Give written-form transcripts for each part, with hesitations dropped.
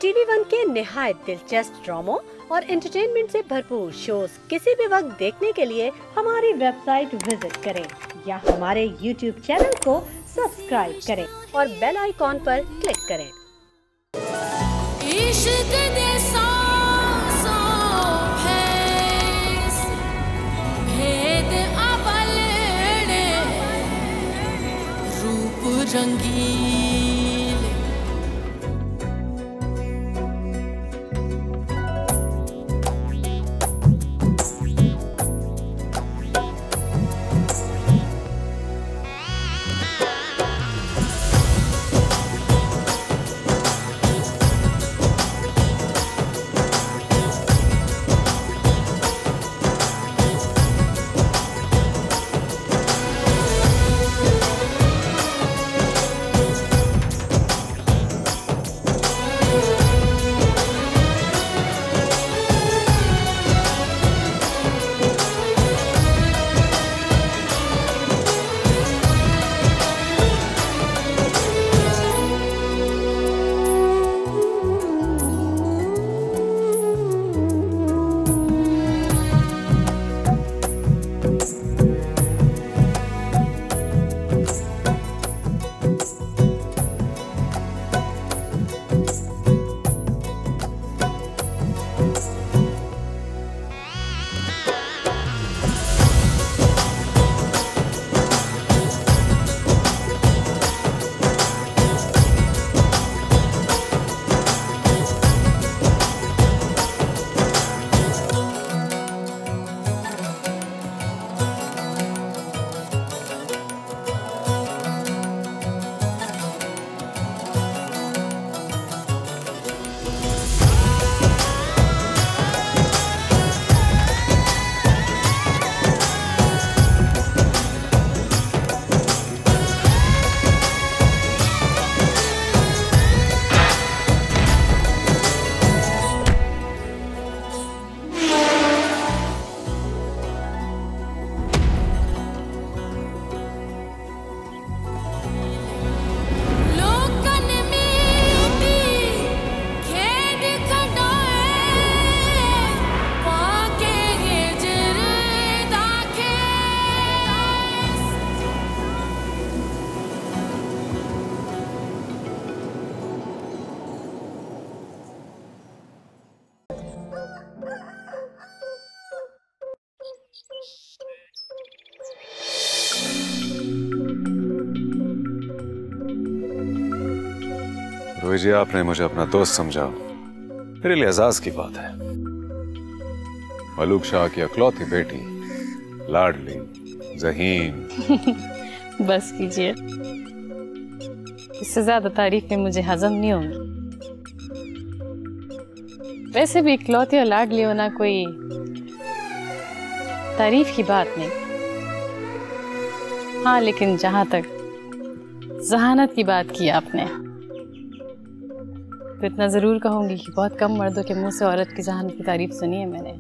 TV1 के निहायत दिलचस्प ड्रामों और एंटरटेनमेंट से भरपूर शोज किसी भी वक्त देखने के लिए हमारी वेबसाइट विजिट करें या हमारे YouTube चैनल को सब्सक्राइब करें और बेल आइकॉन पर क्लिक करें। रोहित जी, आपने मुझे अपना दोस्त समझा, मेरे लिए एजाज की बात है। मलूक शाह की अकलौती बेटी, लाडली ज़हीन। बस कीजिए, इससे ज्यादा तारीफें मुझे हजम नहीं होंगी। वैसे भी इकलौती और लाडली होना कोई तारीफ की बात नहीं। हाँ, लेकिन जहां तक जहानत की बात की आपने, तो इतना जरूर कहूंगी कि बहुत कम मर्दों के मुंह से औरत की जहानत की तारीफ सुनी है मैंने।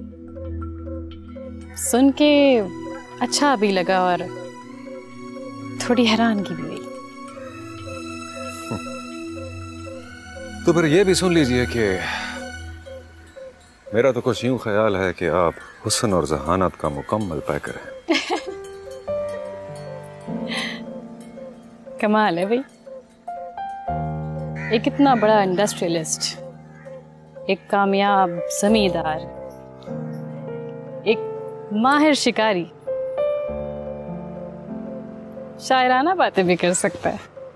सुन के अच्छा भी लगा और थोड़ी हैरानगी भी हुई। तो फिर ये भी सुन लीजिए कि मेरा तो कुछ यूं ख्याल है कि आप हुस्न और जहानत का मुकम्मल पैकर हैं। कमाल है भाई, एक इतना बड़ा इंडस्ट्रियलिस्ट, एक कामयाब जमींदार, एक माहिर शिकारी, शायराना बातें भी कर सकता है।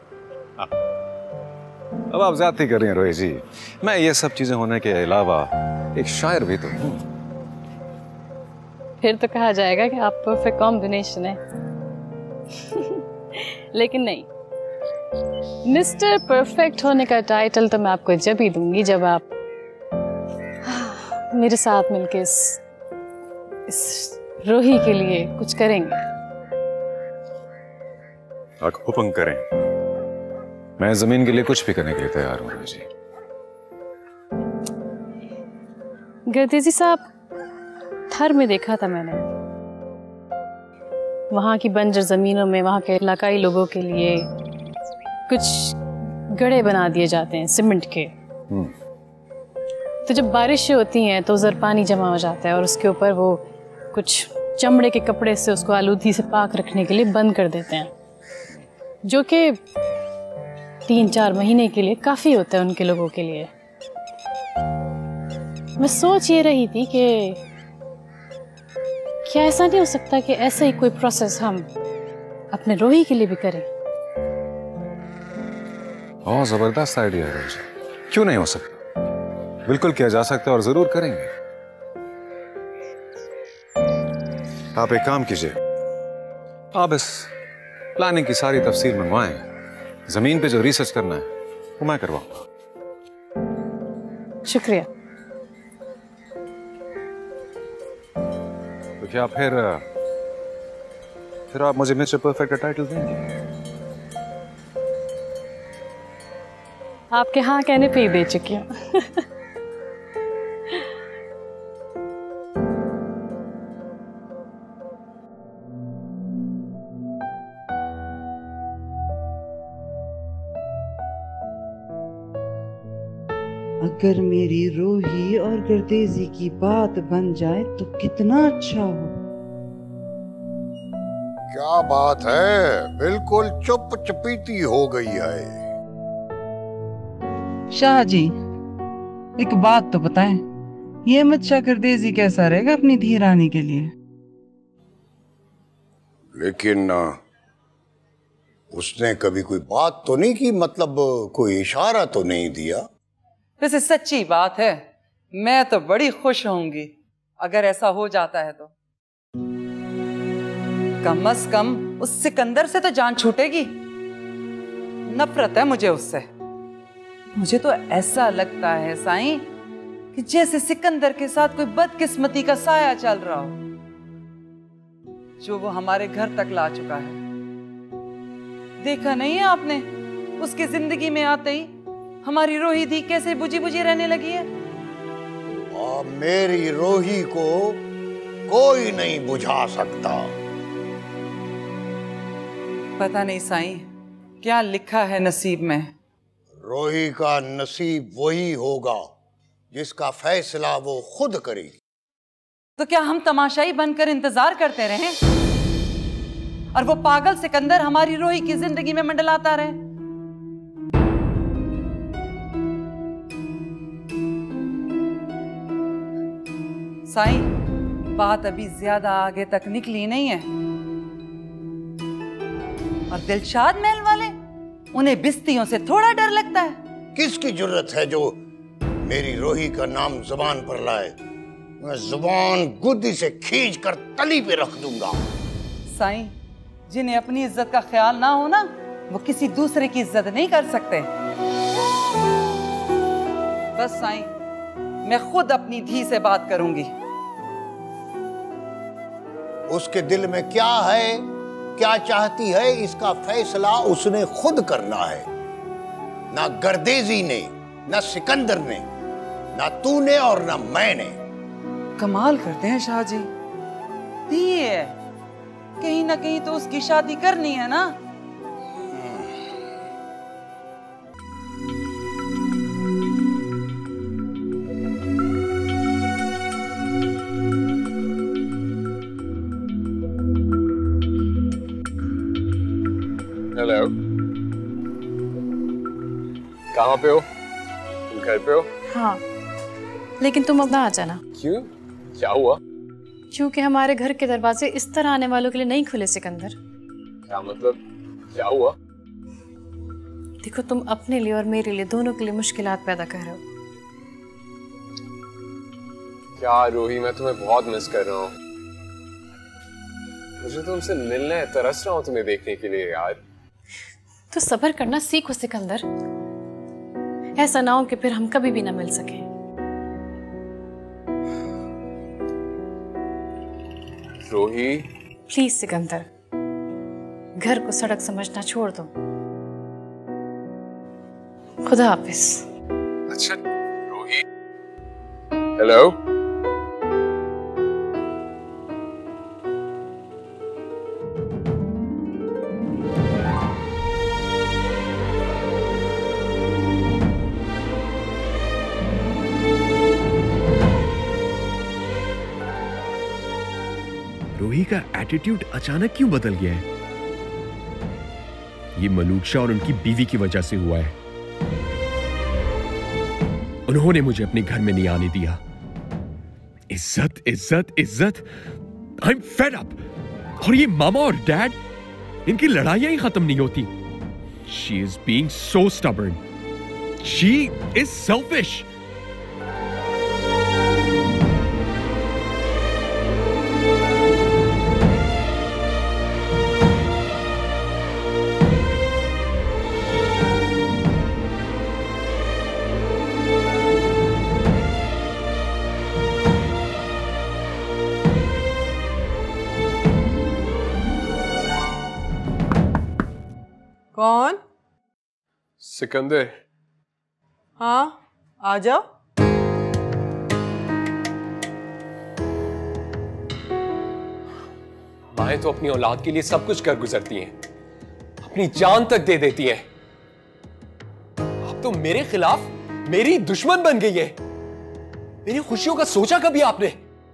अब आप ज्यादती कर रही हैं रोहित जी, मैं ये सब चीजें होने के अलावा एक शायर भी तो हूं। फिर तो कहा जाएगा कि आप परफेक्ट कॉम्बिनेशन है। लेकिन नहीं, मिस्टर परफेक्ट होने का टाइटल तो मैं आपको जब ही दूंगी जब आप मेरे साथ मिलके इस रोही के लिए कुछ करेंगे। आप हुक्म करें, मैं जमीन के लिए कुछ भी करने के लिए तैयार हूं रोही जी। गर्देजी साहब, थर में देखा था मैंने, वहां की बंजर जमीनों में वहां के इलाकाई लोगों के लिए कुछ गड़े बना दिए जाते हैं सीमेंट के, तो जब बारिशें होती हैं तो उधर पानी जमा हो जाता है और उसके ऊपर वो कुछ चमड़े के कपड़े से उसको आलूगी से पाक रखने के लिए बंद कर देते हैं, जो कि 3-4 महीने के लिए काफ़ी होता है उनके लोगों के लिए। मैं सोच ये रही थी कि क्या ऐसा नहीं हो सकता कि ऐसा ही कोई प्रोसेस हम अपने रोही के लिए भी करें? बहुत जबरदस्त आइडिया है, क्यों नहीं हो सकता? बिल्कुल किया जा सकता है और जरूर करेंगे। आप एक काम कीजिए, आप इस प्लानिंग की सारी तफसील मंगवाएं, जमीन पे जो रिसर्च करना है वो मैं करवाऊंगा। शुक्रिया। तो क्या फिर आप मुझे मिस्टर परफेक्ट का टाइटल देंगे? आपके हाँ कहने पे ही दे चुकी हूँ। अगर मेरी रूही और गर्देजी की बात बन जाए तो कितना अच्छा हो। क्या बात है, बिल्कुल चुप चपीती हो गई है। शाह जी, एक बात तो बताएं, ये मच्छा गर्देजी कैसा रहेगा अपनी धी रानी के लिए? लेकिन उसने कभी कोई बात तो नहीं की, मतलब कोई इशारा तो नहीं दिया। वैसे सच्ची बात है, मैं तो बड़ी खुश होंगी अगर ऐसा हो जाता है तो। कम से कम उस सिकंदर से तो जान छूटेगी। नफरत है मुझे उससे। मुझे तो ऐसा लगता है साईं कि जैसे सिकंदर के साथ कोई बदकिस्मती का साया चल रहा हो, जो वो हमारे घर तक ला चुका है। देखा नहीं है आपने, उसकी जिंदगी में आते ही हमारी रोही दी कैसे बुझी बुझी रहने लगी है। और मेरी रोही को कोई नहीं बुझा सकता। पता नहीं साईं क्या लिखा है नसीब में। रोही का नसीब वही होगा जिसका फैसला वो खुद करेगी। तो क्या हम तमाशाई बनकर इंतजार करते रहें और वो पागल सिकंदर हमारी रोही की जिंदगी में मंडलाता रहे? साईं, बात अभी ज्यादा आगे तक निकली नहीं है और दिलशाद महल वाले, उन्हें बिस्तियों से थोड़ा डर लगता है। किसकी जुर्रत है जो मेरी रोही का नाम जुबान पर लाए? मैं जुबान गुद्दी से खींच कर तली पे रख दूंगा। साईं, जिन्हें अपनी इज्जत का ख्याल ना हो ना, वो किसी दूसरे की इज्जत नहीं कर सकते। बस साईं, मैं खुद अपनी धी से बात करूंगी। उसके दिल में क्या है, क्या चाहती है, इसका फैसला उसने खुद करना है। ना गर्देजी ने, ना सिकंदर ने, ना तूने और ना मैंने। कमाल करते हैं शाह जी। धी है, कहीं ना कहीं तो उसकी शादी करनी है ना। हेलो, कहाँ पे हो? तुम घर पे हो? हाँ, लेकिन तुम अब ना आ जाना। क्यों? क्या हुआ? क्योंकि हमारे घर के दरवाजे इस तरह आने वालों के लिए नहीं खुले सिकंदर। क्या मतलब? क्या हुआ? देखो, तुम अपने लिए और मेरे लिए, दोनों के लिए मुश्किलात पैदा कर रहे हो। क्या रोही, मैं तुम्हें बहुत मिस कर रहा हूँ। मुझे तुमसे मिलना है, तरस रहा हूँ तुम्हें देखने के लिए यार। तो सब्र करना सीखो सिकंदर, ऐसा ना हो कि फिर हम कभी भी ना मिल सके। रोही, प्लीज सिकंदर, घर को सड़क समझना छोड़ दो। खुदा हाफिज। अच्छा रोही। हेलो, रूही का एटीट्यूड अचानक क्यों बदल गया है? ये मलूक और उनकी बीवी की वजह से हुआ है। उन्होंने मुझे अपने घर में नहीं आने दिया। इज्जत इज्जत इज्जत, आई एम फेड अप। और ये मामा और डैड, इनकी लड़ाइयां ही खत्म नहीं होती। She is being so stubborn, she is selfish. कौन? सिकंदर। हाँ, आ जाओ। माएं तो अपनी औलाद के लिए सब कुछ कर गुजरती हैं, अपनी जान तक दे देती हैं। आप तो मेरे खिलाफ मेरी दुश्मन बन गई है। मेरी खुशियों का सोचा कभी आपने?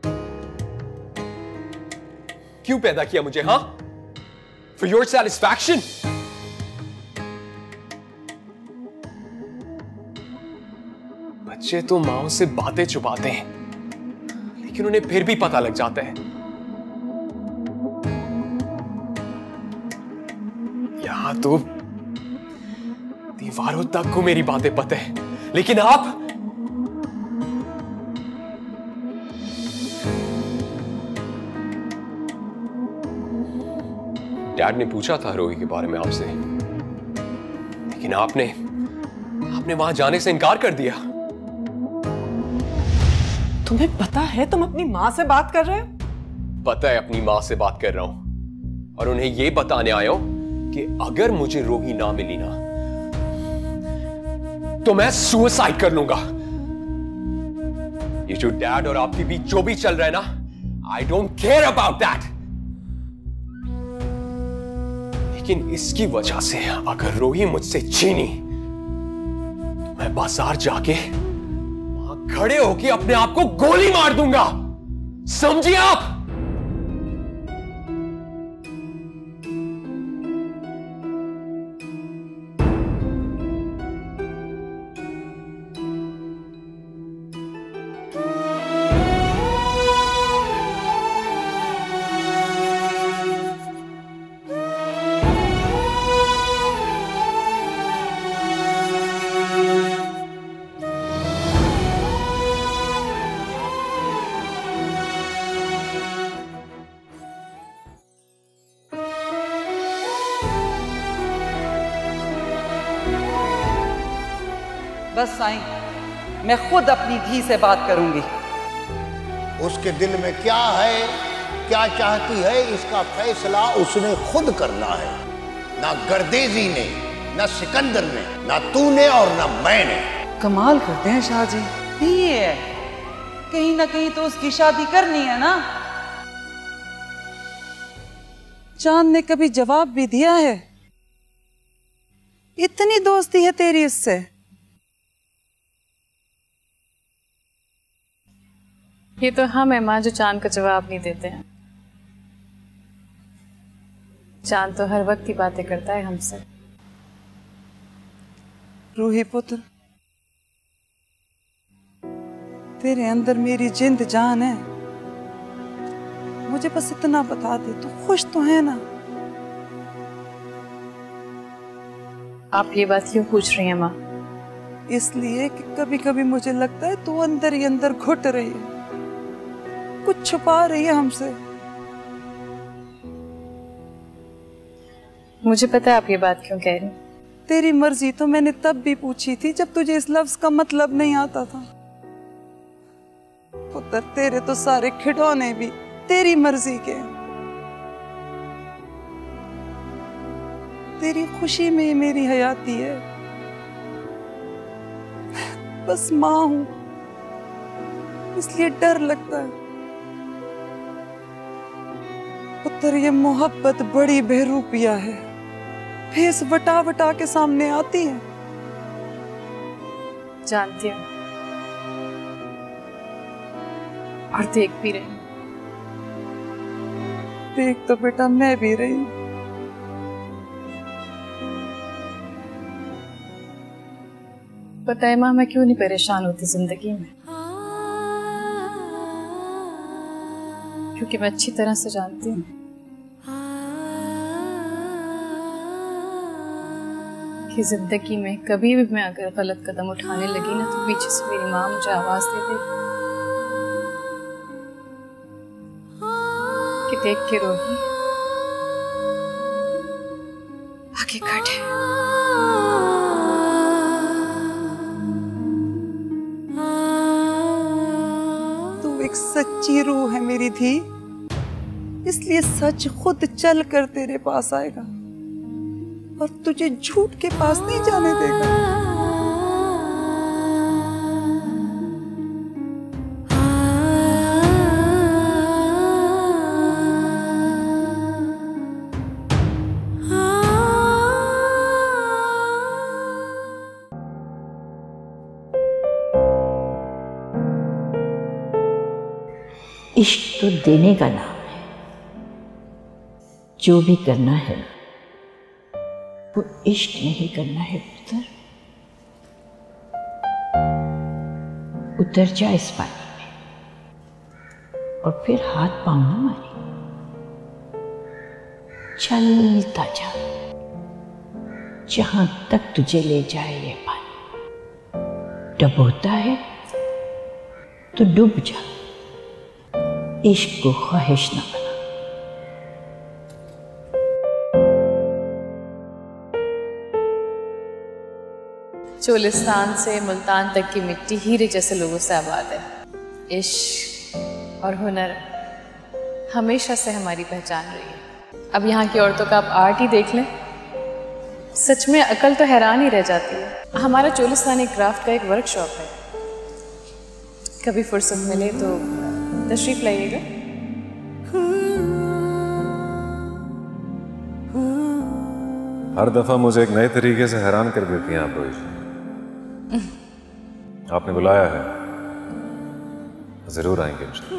क्यों पैदा किया मुझे? हाँ, फॉर योर सेटिस्फैक्शन? बच्चे तो माओ से बातें छुपाते हैं, लेकिन उन्हें फिर भी पता लग जाता है। यहां तो दीवारों तक को मेरी बातें पता है, लेकिन आप डैड ने पूछा था रोही के बारे में आपसे, लेकिन आपने वहां जाने से इनकार कर दिया। तुम्हें पता है तुम अपनी माँ से बात कर रहे हो? पता है अपनी माँ से बात कर रहा हूं, और उन्हें यह बताने आया हूं कि अगर मुझे रोही ना मिली ना, तो मैं सुसाइड कर लूंगा। ये जो डैड और आपके बीच जो भी चल रहा है ना, I don't care about that. लेकिन इसकी वजह से अगर रोही मुझसे छीनी, तो मैं बाजार जाके खड़े होके अपने आप को गोली मार दूंगा। समझिए आप? बस साईं, मैं खुद अपनी धी से बात करूंगी। उसके दिल में क्या है, क्या चाहती है, इसका फैसला उसने खुद करना है। ना गर्देजी ने, ना सिकंदर ने, ना तूने और ना मैंने। कमाल करते हैं शाह जी। ये है, कहीं ना कहीं तो उसकी शादी करनी है ना। चांद ने कभी जवाब भी दिया है? इतनी दोस्ती है तेरी इससे? ये तो हम है माँ जो चांद का जवाब नहीं देते हैं। चांद तो हर वक्त ही बातें करता है हमसे। रूही पुत्र, तेरे अंदर मेरी जिंद जान है। मुझे बस इतना बता दे, तू खुश तो है ना? आप ये बात क्यों पूछ रही हैं माँ? इसलिए कि कभी कभी मुझे लगता है तू अंदर ही अंदर घुट रही है, कुछ छुपा रही है हमसे। मुझे पता है आप ये बात क्यों कह रही। तेरी मर्जी तो मैंने तब भी पूछी थी जब तुझे इस लफ्ज का मतलब नहीं आता था। पुत्र, तेरे तो सारे खिलौने भी तेरी मर्जी के। तेरी खुशी में ही मेरी हयाती है। बस माँ हूं, इसलिए डर लगता है। पुत्र, ये मोहब्बत बड़ी बेरूपिया है, फेस वटा वटा के सामने आती है। जानती हूँ और देख भी रही। देख तो बेटा मैं भी रही। पता है माँ, मैं क्यों नहीं परेशान होती जिंदगी में, क्योंकि मैं अच्छी तरह से जानती हूँ कि जिंदगी में कभी भी मैं अगर गलत कदम उठाने लगी ना, तो पीछे से मेरी माँ मुझे आवाज दे देगी कि देख के रोही, आगे कट है। एक सच्ची रूह है मेरी धी, इसलिए सच खुद चल कर तेरे पास आएगा और तुझे झूठ के पास नहीं जाने देगा। इश्क तो देने का नाम है। जो भी करना है वो इश्क नहीं करना है पुत्र। उतर जा इस पानी में और फिर हाथ पांव न मारी, चलता जा जहां तक तुझे ले जाए ये पानी। डबोता है तो डूब जा, इश्क को ख्वाहिश न बना। चोलिस्तान से मुल्तान तक की मिट्टी हीरे जैसे लोगों से आबाद है। इश्क और हुनर हमेशा से हमारी पहचान रही है। अब यहाँ की औरतों का आप आर्ट ही देख लें, सच में अकल तो हैरान ही रह जाती है। हमारा चोलिस्तानी क्राफ्ट का एक वर्कशॉप है, कभी फुर्सत मिले तो तशरीफ लाइएगा। हर दफा मुझे एक नए तरीके से हैरान कर देती हैं आप रोहित। आपने बुलाया है, जरूर आएंगे इंशाल्लाह।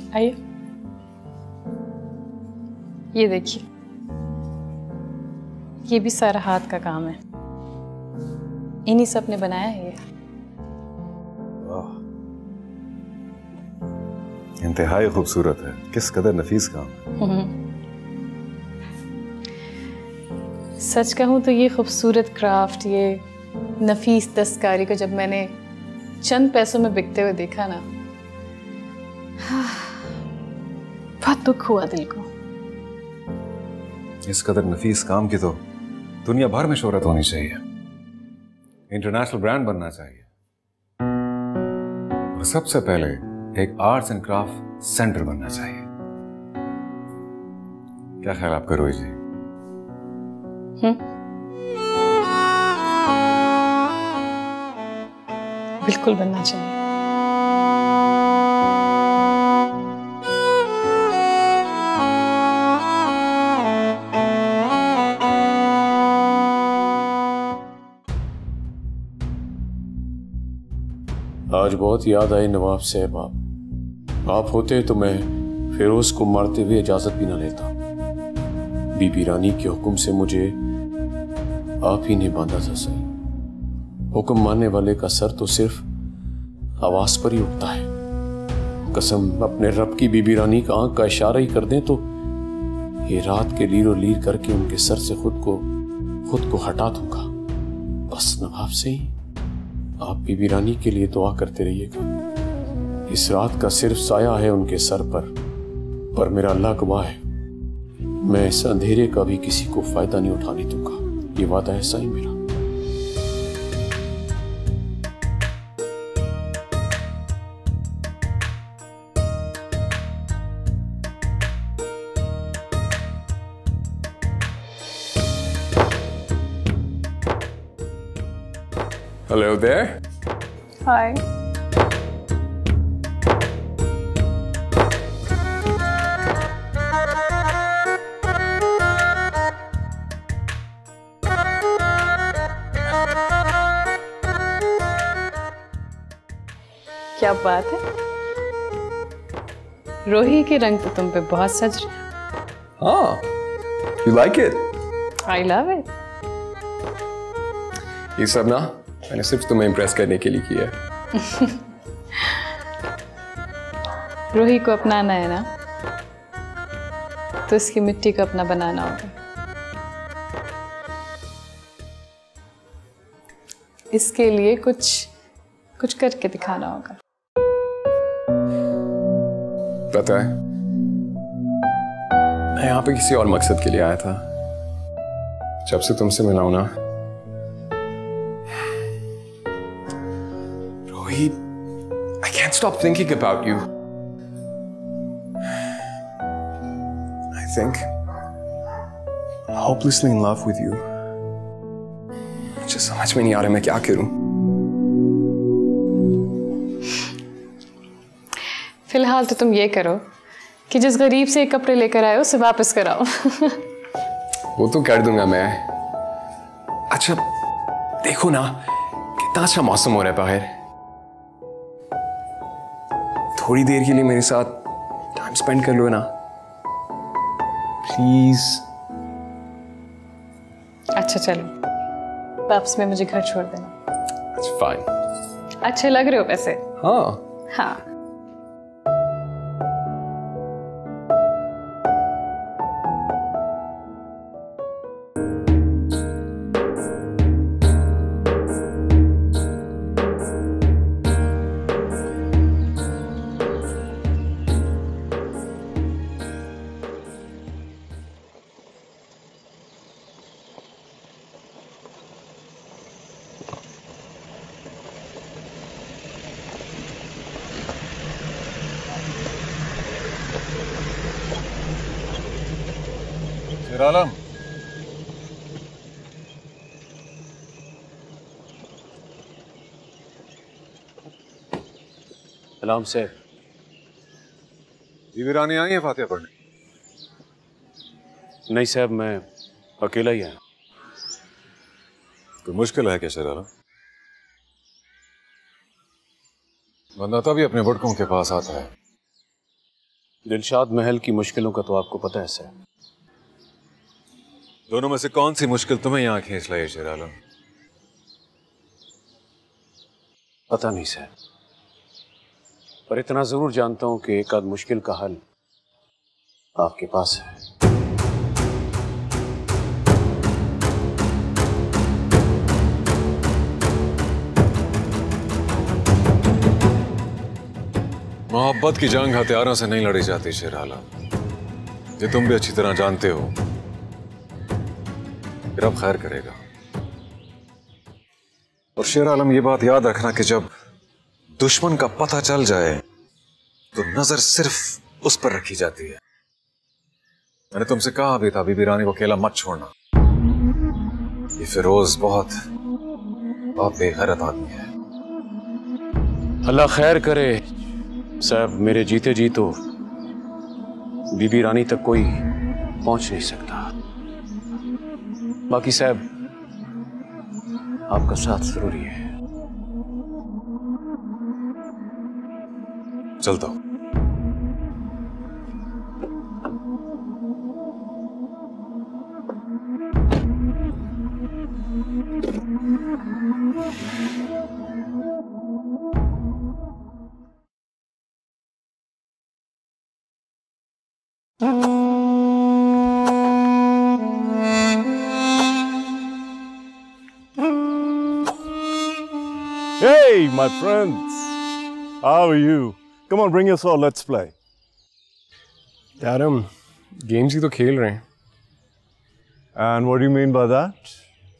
आइए, ये देखिए, ये भी सारा हाथ का काम है, इन्हीं सब ने बनाया है ये। इंतहाई खूबसूरत है, किस कदर नफीस काम है। सच कहूँ तो ये खूबसूरत क्राफ्ट, ये नफीस दस्तकारी को जब मैंने चंद पैसों में बिकते हुए देखा ना, बहुत दुख हुआ दिल को। इस कदर नफीस काम की तो दुनिया भर में शोहरत होनी चाहिए, इंटरनेशनल ब्रांड बनना चाहिए, और सबसे पहले एक आर्ट्स एंड क्राफ्ट सेंटर बनना चाहिए। क्या ख्याल आपका रोही जी? बिल्कुल बनना चाहिए। आज बहुत याद आई नवाब साहब। आप होते तो मैं फिरोज को मारते हुए इजाजत भी ना लेता। बीबी रानी के हुक्म से मुझे आप ही ने बांधा था। सही हुक्म मानने वाले का सर तो सिर्फ आवाज पर ही उठता है। कसम अपने रब की, बीबी रानी का आंख का इशारा ही कर दें तो ये रात के लीरो लीर करके उनके सर से खुद को हटा दूंगा। बस नवाब से ही आप बीबी रानी के लिए दुआ करते रहिएगा। इस रात का सिर्फ साया है उनके सर पर मेरा अल्लाह गवाह है, मैं इस अंधेरे का भी किसी को फायदा नहीं उठाने दूंगा। ये वादा है सही मेरा। Hello there. Hi. क्या बात है, रोही के रंग तो तुम पे बहुत सज रहे। हाँ, you like it? I love it. ये सब ना मैंने सिर्फ तुम्हें इम्प्रेस करने के लिए किया है। रोही को अपनाना है ना, तो इसकी मिट्टी को अपना बनाना होगा। इसके लिए कुछ करके दिखाना होगा। पता है, मैं यहाँ पे किसी और मकसद के लिए आया था। जब से तुमसे मिला हूं ना रोही, I can't stop thinking about you. I think I'm hopelessly in love with you. मुझे समझ में नहीं आ रहा मैं क्या करूं। फिलहाल तो तुम ये करो कि जिस गरीब से कपड़े लेकर आए उसे वापस कराओ। वो तो कर दूंगा मैं। अच्छा देखो ना कितना अच्छा मौसम हो रहा है बाहर। थोड़ी देर के लिए मेरे साथ टाइम स्पेंड कर लो ना प्लीज। अच्छा चलो, वापस में मुझे घर छोड़ देना। It's fine. अच्छे लग रहे हो वैसे। हाँ। आलम, सलाम साहब। बीबी रानी आई है फातिहा पढ़ने? नहीं साहब, मैं अकेला ही आया। कोई मुश्किल है क्या शेर आलम? बंदा तभी अपने बुड़कों के पास आता है दिलशाद महल की मुश्किलों का तो आपको पता है सर। दोनों में से कौन सी मुश्किल तुम्हें यहाँ खींच लाई शेर आलम? पता नहीं सर, पर इतना जरूर जानता हूं कि एक आध मुश्किल का हल आपके पास है। मोहब्बत की जंग हथियारों से नहीं लड़ी जाती शेर आलम, ये तुम भी अच्छी तरह जानते हो। रब खैर करेगा। और शेर आलम ये बात याद रखना कि जब दुश्मन का पता चल जाए तो नजर सिर्फ उस पर रखी जाती है। मैंने तुमसे कहा भी था बीबी रानी को अकेला मत छोड़ना। ये फिरोज बहुत बेगैरत आदमी है। अल्लाह खैर करे साहब, मेरे जीते जी तो बीबी रानी तक कोई पहुंच नहीं सकता। बाकी साहब आपका साथ जरूरी है। चलता हूं। Hey, my friends. How are you? Come on, bring your sword. Let's play. यार हम गेम्स ही तो खेल रहे हैं। And what do you mean by that?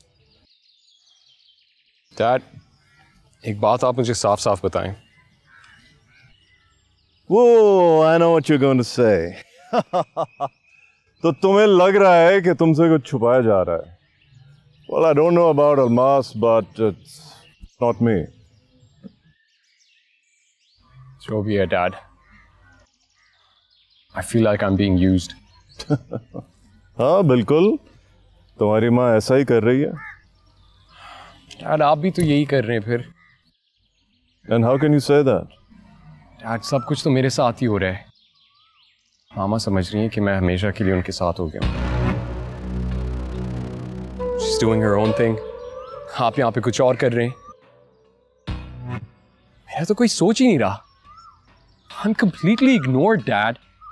Dad, एक बात आप मुझे साफ साफ बताएं। Whoa, I know what you're going to say. तो तुम्हें लग रहा है कि तुमसे कुछ छुपाया जा रहा है? Well, I don't know about Almas, but it's not me. जो भी है dad, I feel like I'm being used. हाँ बिल्कुल, तुम्हारी माँ ऐसा ही कर रही है। डैड आप भी तो यही कर रहे हैं फिर। And how can you say that? Dad सब कुछ तो मेरे साथ ही हो रहा है। मामा समझ रही हैं कि मैं हमेशा के लिए उनके साथ हो गया हूँ। She's doing her own thing. आप यहाँ पे कुछ और कर रहे हैं। मेरा तो कोई सोच ही नहीं रहा। I'm completely ignored, Dad.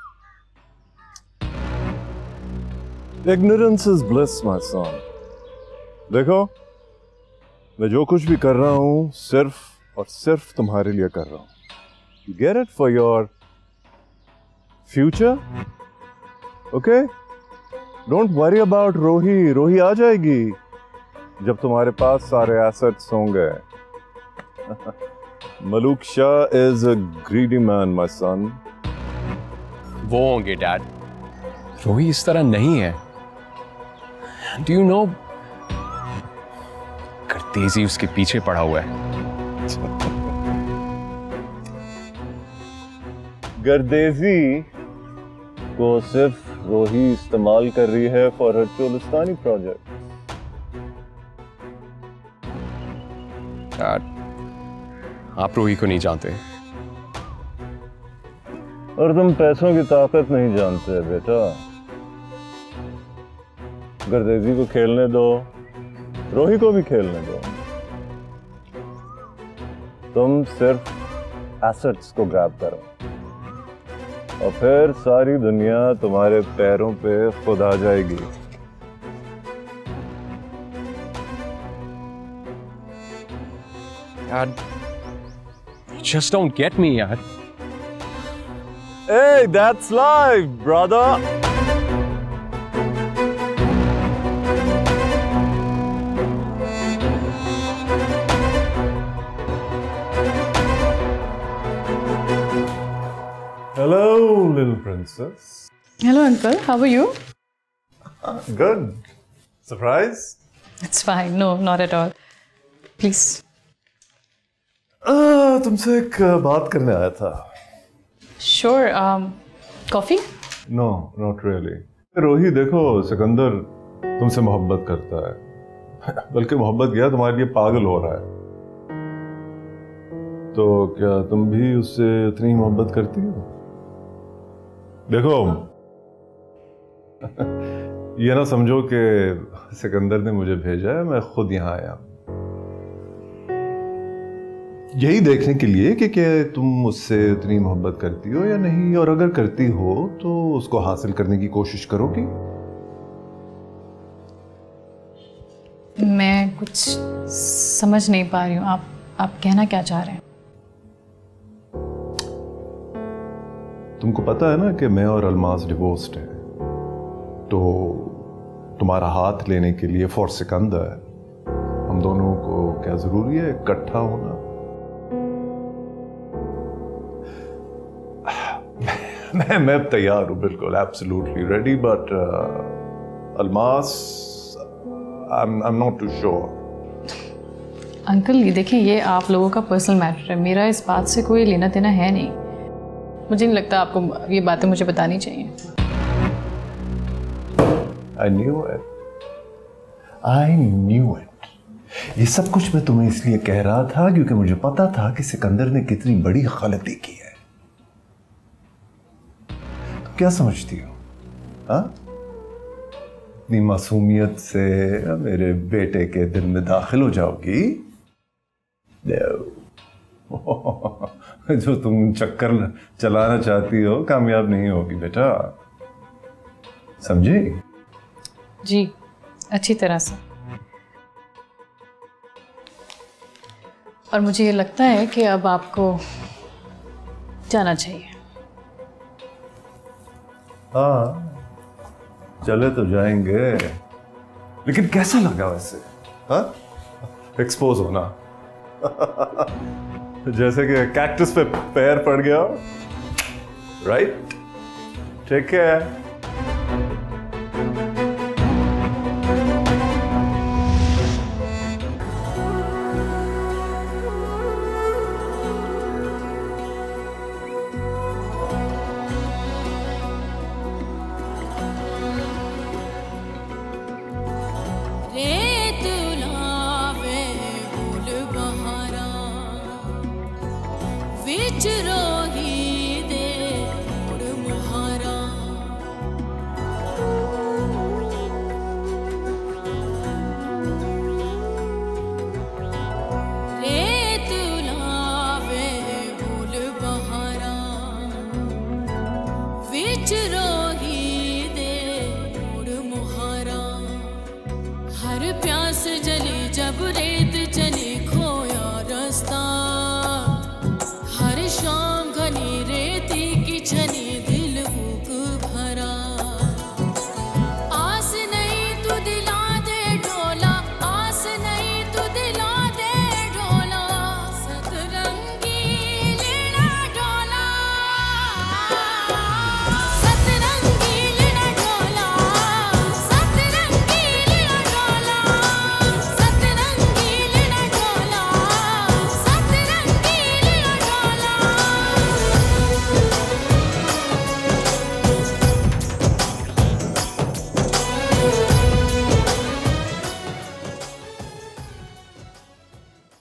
Ignorance is bliss, my son. देखो, मैं जो कुछ भी कर रहा हूँ सिर्फ और सिर्फ तुम्हारे लिए कर रहा हूँ। You get it? For your future? Okay? Don't worry about रोही। रोही आ जाएगी जब तुम्हारे पास सारे assets होंगे। Malook Shah is a greedy man, my son. वो होंगे डैड। रोही इस तरह नहीं है। Do you know? करतेजी उसके पीछे पड़ा हुआ है। गर्देजी को सिर्फ रोही इस्तेमाल कर रही है फॉर हर चोलिस्तानी प्रोजेक्ट। डैड आप रोही को नहीं जानते और तुम पैसों की ताकत नहीं जानते बेटा। गर्देजी को खेलने दो, रोही को भी खेलने दो। तुम सिर्फ एसेट्स को ग्रैब करो और फिर सारी दुनिया तुम्हारे पैरों पे खुद आ जाएगी। Dad, you just don't get me, yaar. Hey, that's live, brother. Hello, little princess. Hello, Uncle. How are you? Good. Surprise? It's fine. No, not at all. Please. तुमसे एक बात करने आया था। Sure. Coffee? No, not really. रोही देखो, सिकंदर तुमसे मोहब्बत करता है, बल्कि मोहब्बत किया तुम्हारे लिए पागल हो रहा है। तो क्या तुम भी उससे उतनी ही मोहब्बत करती हो? देखो ये ना समझो कि सिकंदर ने मुझे भेजा है, मैं खुद यहां आया यही देखने के लिए कि क्या तुम मुझसे इतनी मोहब्बत करती हो या नहीं, और अगर करती हो तो उसको हासिल करने की कोशिश करोगी। मैं कुछ समझ नहीं पा रही हूँ, आप कहना क्या चाह रहे हैं? तुमको पता है ना कि मैं और अलमास डिवोर्स्ड हैं, तो तुम्हारा हाथ लेने के लिए फॉर सिकंदर हम दोनों को क्या जरूरी है इकट्ठा होना। मैं तैयार हूं, बिल्कुल absolutely ready, but Almas I am not too sure. Uncle ये देखिए, ये आप लोगों का पर्सनल मैटर है, मेरा इस बात से कोई लेना देना है नहीं। मुझे नहीं लगता आपको ये बातें मुझे बतानी चाहिए। I knew it. ये सब कुछ मैं तुम्हें इसलिए कह रहा था क्योंकि मुझे पता था कि सिकंदर ने कितनी बड़ी गलती की है। तुम क्या समझती हो? हाँ? अपनी मासूमियत से मेरे बेटे के दिल में दाखिल हो जाओगी? जो तुम चक्कर चलाना चाहती हो कामयाब नहीं होगी बेटा, समझी? जी अच्छी तरह से। और मुझे ये लगता है कि अब आपको जाना चाहिए। हाँ चले तो जाएंगे, लेकिन कैसा लगा वैसे? हाँ एक्सपोज होना जैसे कि कैक्टस पे पैर पड़ गया, राइट? Take care. हर प्यास जली जब रे